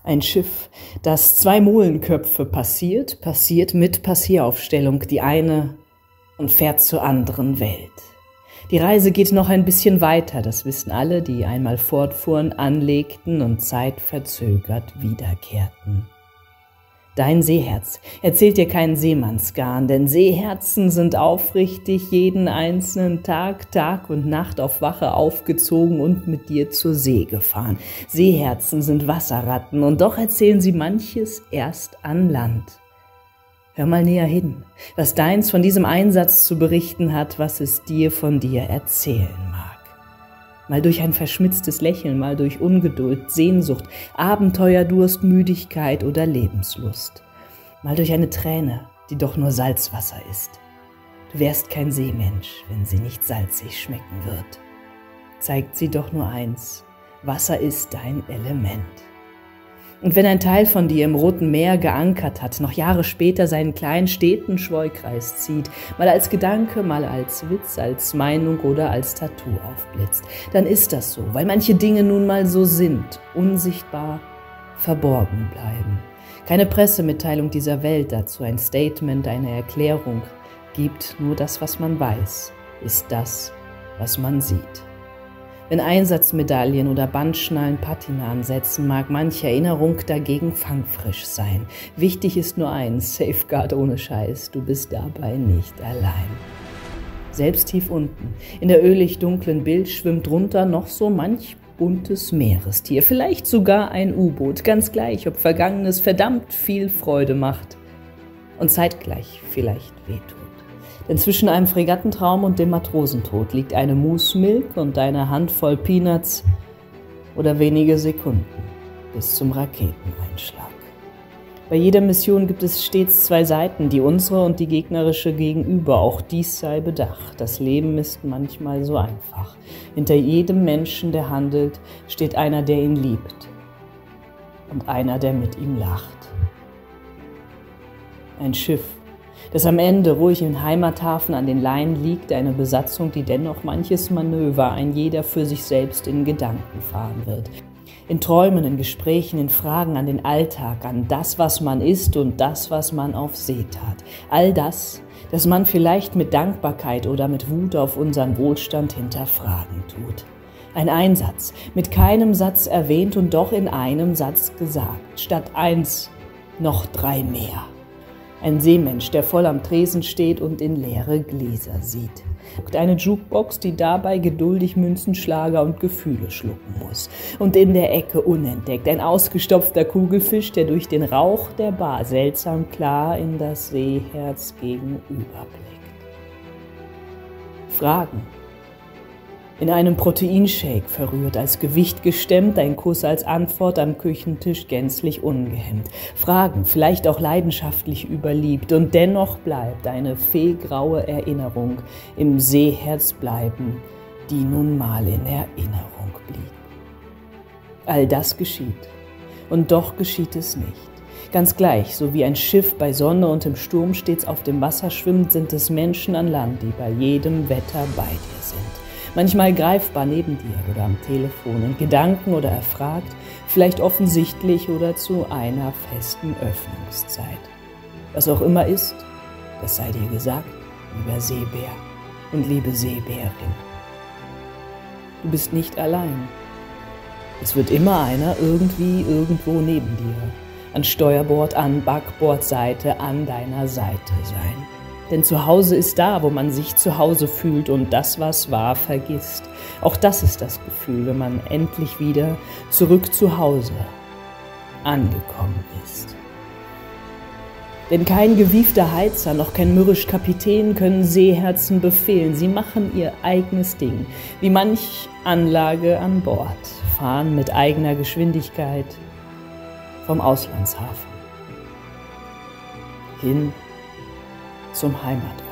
Ein Schiff, das 2 Molenköpfe passiert mit Passieraufstellung die eine und fährt zur anderen Welt. Die Reise geht noch ein bisschen weiter, das wissen alle, die einmal fortfuhren, anlegten und zeitverzögert wiederkehrten. Dein Seeherz erzählt dir keinen Seemannsgarn, denn Seeherzen sind aufrichtig jeden einzelnen Tag, Tag und Nacht auf Wache aufgezogen und mit dir zur See gefahren. Seeherzen sind Wasserratten und doch erzählen sie manches erst an Land. Hör mal näher hin, was deins von diesem Einsatz zu berichten hat, was es dir von dir erzählen mag. Mal durch ein verschmitztes Lächeln, mal durch Ungeduld, Sehnsucht, Abenteuerdurst, Müdigkeit oder Lebenslust. Mal durch eine Träne, die doch nur Salzwasser ist. Du wärst kein Seemensch, wenn sie nicht salzig schmecken wird. Zeigt sie doch nur eins: Wasser ist dein Element. Und wenn ein Teil von dir im Roten Meer geankert hat, noch Jahre später seinen kleinen steten Schweukreis zieht, mal als Gedanke, mal als Witz, als Meinung oder als Tattoo aufblitzt, dann ist das so, weil manche Dinge nun mal so sind, unsichtbar, verborgen bleiben. Keine Pressemitteilung dieser Welt dazu, ein Statement, eine Erklärung, gibt nur das, was man weiß, ist das, was man sieht. Wenn Einsatzmedaillen oder Bandschnallen Patina ansetzen, mag manche Erinnerung dagegen fangfrisch sein. Wichtig ist nur eins: Safeguard ohne Scheiß, du bist dabei nicht allein. Selbst tief unten, in der ölig dunklen Bild, schwimmt drunter noch so manch buntes Meerestier, vielleicht sogar ein U-Boot, ganz gleich, ob Vergangenes verdammt viel Freude macht und zeitgleich vielleicht wehtut. Denn zwischen einem Fregattentraum und dem Matrosentod liegt eine Moose Milk und eine Handvoll Peanuts oder wenige Sekunden bis zum Raketeneinschlag. Bei jeder Mission gibt es stets 2 Seiten, die unsere und die gegnerische gegenüber. Auch dies sei bedacht. Das Leben ist manchmal so einfach. Hinter jedem Menschen, der handelt, steht einer, der ihn liebt und einer, der mit ihm lacht. Ein Schiff, das am Ende ruhig im Heimathafen an den Leinen liegt, eine Besatzung, die dennoch manches Manöver ein jeder für sich selbst in Gedanken fahren wird. In Träumen, in Gesprächen, in Fragen an den Alltag, an das, was man ist und das, was man auf See tat. All das, das man vielleicht mit Dankbarkeit oder mit Wut auf unseren Wohlstand hinterfragen tut. Ein Einsatz, mit keinem Satz erwähnt und doch in einem Satz gesagt. Statt 1 noch 3 mehr. Ein Seemensch, der voll am Tresen steht und in leere Gläser sieht. Eine Jukebox, die dabei geduldig Münzenschlager und Gefühle schlucken muss. Und in der Ecke unentdeckt ein ausgestopfter Kugelfisch, der durch den Rauch der Bar seltsam klar in das Seeherz gegenüberblickt. Fragen. In einem Proteinshake verrührt, als Gewicht gestemmt, ein Kuss als Antwort am Küchentisch gänzlich ungehemmt. Fragen, vielleicht auch leidenschaftlich überliebt, und dennoch bleibt eine fehgraue Erinnerung im Seeherz bleiben, die nun mal in Erinnerung blieb. All das geschieht, und doch geschieht es nicht. Ganz gleich, so wie ein Schiff bei Sonne und im Sturm stets auf dem Wasser schwimmt, sind es Menschen an Land, die bei jedem Wetter bei dir sind. Manchmal greifbar neben dir oder am Telefon, in Gedanken oder erfragt, vielleicht offensichtlich oder zu einer festen Öffnungszeit. Was auch immer ist, das sei dir gesagt, lieber Seebär und liebe Seebärin. Du bist nicht allein. Es wird immer einer irgendwie irgendwo neben dir, an Steuerbord, an Backbordseite, an deiner Seite sein. Denn zu Hause ist da, wo man sich zu Hause fühlt und das, was war, vergisst. Auch das ist das Gefühl, wenn man endlich wieder zurück zu Hause angekommen ist. Denn kein gewiefter Heizer, noch kein mürrisch Kapitän können Seeherzen befehlen. Sie machen ihr eigenes Ding, wie manch Anlage an Bord, fahren mit eigener Geschwindigkeit vom Auslandshafen hin zum Heimatort.